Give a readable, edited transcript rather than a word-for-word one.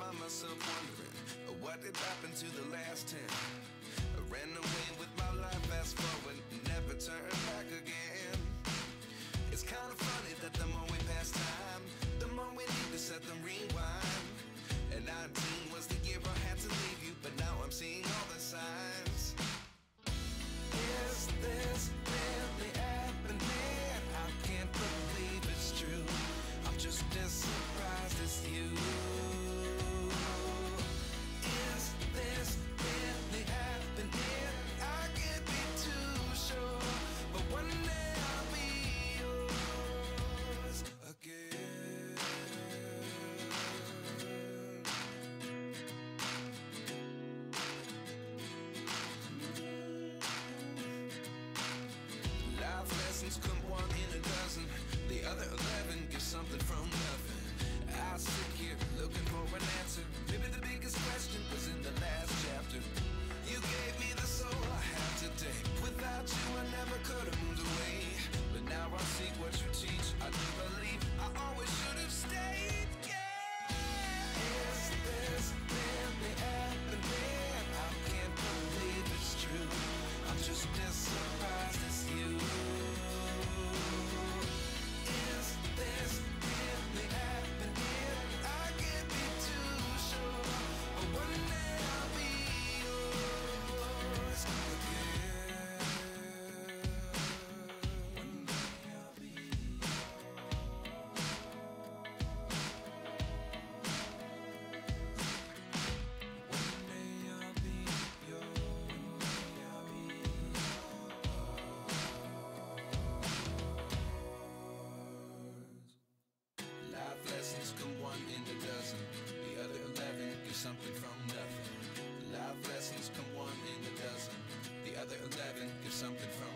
find myself wondering what did happen to the last 10. I ran away with my life, fast forward, never turn back again. It's kind of funny that the more we pass time, the more we need to set them rewind. And 19 was the year I had to leave you, but now I'm seeing all the signs. Is this really happening? I can't believe it's true. I'm just as surprised as you. Is this really happening? I can't be too sure, but one day I'll be yours again. Life lessons come one in a dozen. The other 11 give something from nothing. I sit here looking for an answer. Maybe the biggest question was in the last chapter. You gave me the soul I have today. Without you I never could have moved away. But now I see what you teach. I do believe I always should have stayed. Yeah. Is this really happening? I can't believe it's true. I'm just as surprised as you. Is this really happening? I can't be too sure, but one day I'll be yours again. One day I'll be yours. One day I'll be yours. Life lessons come one in a dozen. The other 11 give something from nothing. Life lessons come one in a dozen. The other 11 give something from